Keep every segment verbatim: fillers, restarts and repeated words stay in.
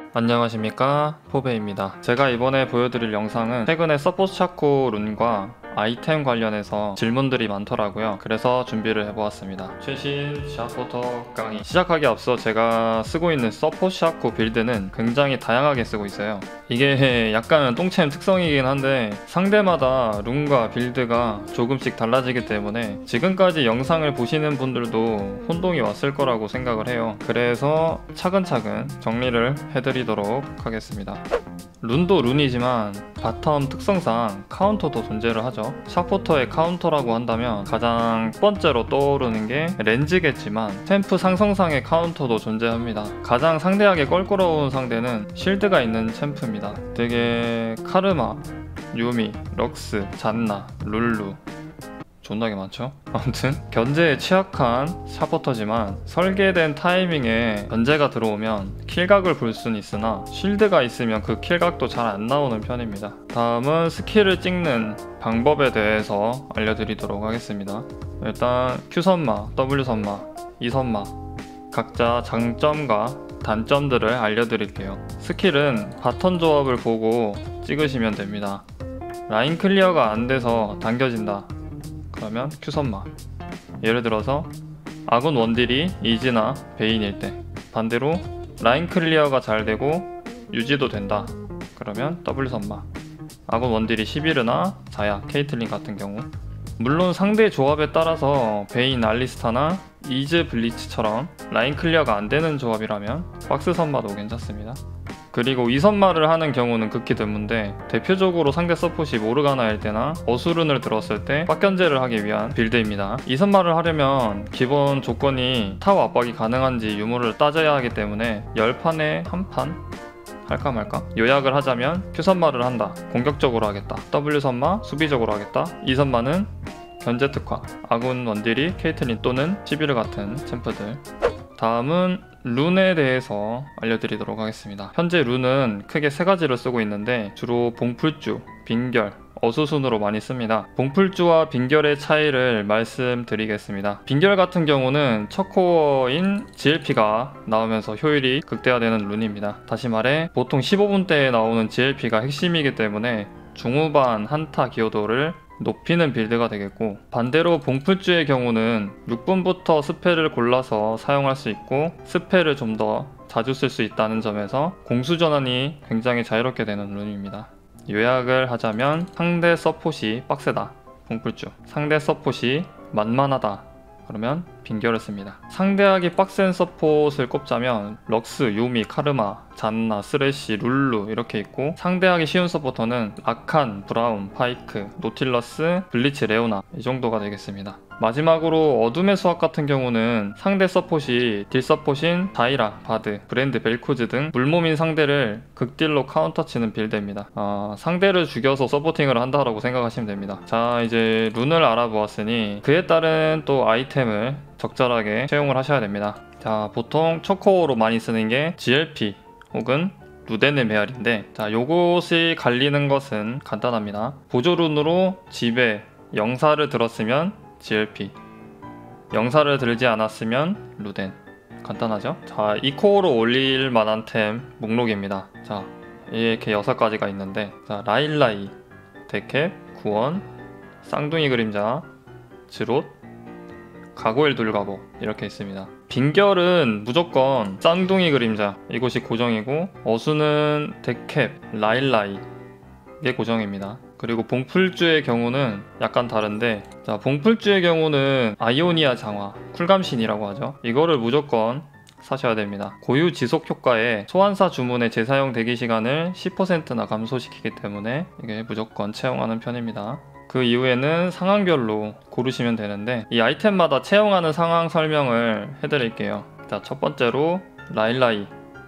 안녕하십니까, 포베입니다. 제가 이번에 보여드릴 영상은 최근에 서포트 샤코 룬과 아이템 관련해서 질문들이 많더라고요. 그래서 준비를 해보았습니다. 최신 샤포터 강의 시작하기 앞서 제가 쓰고 있는 서포트 샤코 빌드는 굉장히 다양하게 쓰고 있어요. 이게 약간 똥챔 특성이긴 한데 상대마다 룬과 빌드가 조금씩 달라지기 때문에 지금까지 영상을 보시는 분들도 혼동이 왔을 거라고 생각을 해요. 그래서 차근차근 정리를 해드리도록 하겠습니다. 룬도 룬이지만 바텀 특성상 카운터도 존재를 하죠. 샤포터의 카운터라고 한다면 가장 첫 번째로 떠오르는 게 렌즈겠지만 템프 상성상의 카운터도 존재합니다. 가장 상대하기 껄끄러운 상대는 실드가 있는 챔프입니다. 되게 카르마, 유미, 럭스, 잔나, 룰루 존나게 많죠? 아무튼 견제에 취약한 샤포터지만 설계된 타이밍에 견제가 들어오면 킬각을 볼 수는 있으나 쉴드가 있으면 그 킬각도 잘 안 나오는 편입니다. 다음은 스킬을 찍는 방법에 대해서 알려드리도록 하겠습니다. 일단 Q선마, W선마, E선마 각자 장점과 단점들을 알려드릴게요. 스킬은 바턴 조합을 보고 찍으시면 됩니다. 라인 클리어가 안 돼서 당겨진다 그러면 Q선마. 예를 들어서 아군 원딜이 이즈나 베인일 때, 반대로 라인 클리어가 잘 되고 유지도 된다 그러면 W선마. 아군 원딜이 시비르나 자야, 케이틀린 같은 경우. 물론 상대 조합에 따라서 베인, 알리스타나 이즈, 블리츠처럼 라인 클리어가 안 되는 조합이라면 박스 선마도 괜찮습니다. 그리고 이선마를 하는 경우는 극히 드문데 대표적으로 상대 서폿이 모르가나일 때나 어수룬을 들었을 때 빡견제를 하기 위한 빌드입니다. 이선마를 하려면 기본 조건이 타워 압박이 가능한지 유무를 따져야 하기 때문에 열 판에 한 판? 할까 말까? 요약을 하자면 Q선마를 한다, 공격적으로 하겠다. W선마, 수비적으로 하겠다. E선마는 견제 특화, 아군 원딜이 케이틀린 또는 시비르 같은 챔프들. 다음은 룬에 대해서 알려드리도록 하겠습니다. 현재 룬은 크게 세 가지를 쓰고 있는데 주로 봉풀주, 빙결, 어수순으로 많이 씁니다. 봉풀주와 빙결의 차이를 말씀드리겠습니다. 빙결 같은 경우는 첫 코어인 지엘피가 나오면서 효율이 극대화되는 룬입니다. 다시 말해 보통 십오 분대에 나오는 지엘피가 핵심이기 때문에 중후반 한타 기여도를 높이는 빌드가 되겠고, 반대로 봉풀주의 경우는 육 분부터 스펠을 골라서 사용할 수 있고 스펠을 좀 더 자주 쓸 수 있다는 점에서 공수 전환이 굉장히 자유롭게 되는 룬입니다. 요약을 하자면 상대 서폿이 빡세다, 봉풀주. 상대 서폿이 만만하다, 그러면 빙결을 씁니다. 상대하기 빡센 서폿을 꼽자면 럭스, 유미, 카르마, 잔나, 쓰레쉬, 룰루 이렇게 있고, 상대하기 쉬운 서포터는 아칸, 브라운, 파이크, 노틸러스, 블리츠, 레오나 이 정도가 되겠습니다. 마지막으로 어둠의 수학 같은 경우는 상대 서폿이 딜 서폿인 다이라, 바드, 브랜드, 벨코즈 등 물몸인 상대를 극딜로 카운터 치는 빌드입니다. 아, 상대를 죽여서 서포팅을 한다라고 생각하시면 됩니다. 자, 이제 룬을 알아보았으니 그에 따른 또 아이템을 적절하게 채용을 하셔야 됩니다. 자, 보통 초코어로 많이 쓰는 게 지엘피 혹은 루덴의 메아리인데, 자, 요것이 갈리는 것은 간단합니다. 보조룬으로 지배, 영사를 들었으면 지엘피, 영사를 들지 않았으면 루덴. 간단하죠? 자, 이 코어로 올릴 만한 템 목록입니다. 자, 이렇게 여섯 가지가 있는데, 자, 라일라이, 데캡, 구원, 쌍둥이 그림자, 즈롯, 가고일 돌가보 이렇게 있습니다. 빙결은 무조건 쌍둥이 그림자 이것이 고정이고, 어수는 데캡, 라일라이 이게 고정입니다. 그리고 봉풀주의 경우는 약간 다른데, 자, 봉풀주의 경우는 아이오니아 장화, 쿨감신이라고 하죠. 이거를 무조건 사셔야 됩니다. 고유 지속 효과에 소환사 주문의 재사용 대기 시간을 십 퍼센트나 감소시키기 때문에 이게 무조건 채용하는 편입니다. 그 이후에는 상황별로 고르시면 되는데, 이 아이템마다 채용하는 상황 설명을 해드릴게요. 자, 첫 번째로 라일라이.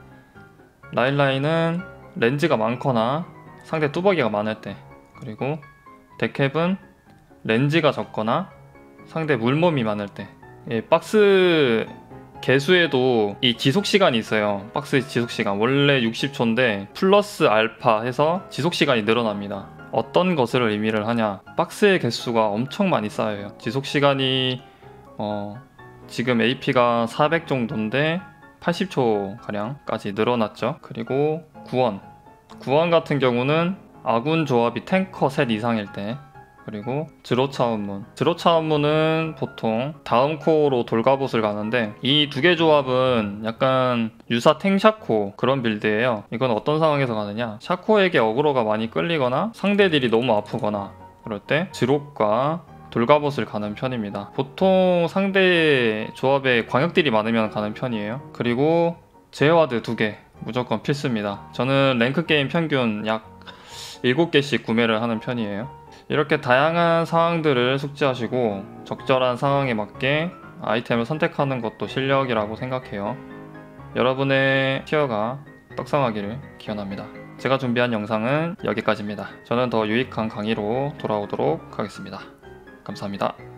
라일라이는 렌즈가 많거나 상대 뚜벅이가 많을 때, 그리고 데캡은 렌즈가 적거나 상대 물몸이 많을 때. 예, 박스 개수에도 이 지속시간이 있어요. 박스 지속시간 원래 육십 초인데 플러스 알파 해서 지속시간이 늘어납니다. 어떤 것을 의미를 하냐, 박스의 개수가 엄청 많이 쌓여요. 지속시간이 어, 지금 에이피가 사백 정도인데 팔십 초 가량까지 늘어났죠. 그리고 구원 구원 같은 경우는 아군 조합이 탱커 셋 이상일 때, 그리고 드로차운문 드로차운문은 보통 다음 코어로 돌가봇을 가는데, 이 두 개 조합은 약간 유사 탱샤코 그런 빌드예요. 이건 어떤 상황에서 가느냐, 샤코에게 어그로가 많이 끌리거나 상대 딜이 너무 아프거나 그럴 때 드롭과 돌가봇을 가는 편입니다. 보통 상대 조합에 광역딜이 많으면 가는 편이에요. 그리고 제어와드 두 개 무조건 필수입니다. 저는 랭크게임 평균 약 일곱 개씩 구매를 하는 편이에요. 이렇게 다양한 상황들을 숙지하시고 적절한 상황에 맞게 아이템을 선택하는 것도 실력이라고 생각해요. 여러분의 티어가 떡상하기를 기원합니다. 제가 준비한 영상은 여기까지입니다. 저는 더 유익한 강의로 돌아오도록 하겠습니다. 감사합니다.